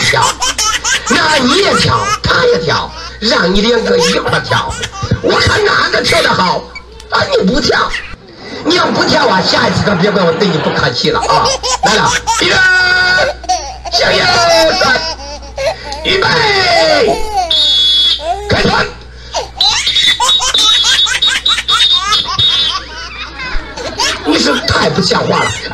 跳，那你也跳，他也跳，让你两个一块跳，我看哪个跳得好啊？你不跳，你要不跳啊，下一次可别怪我对你不客气了啊！来了，一个，向右转，预备，开团。你是太不像话了！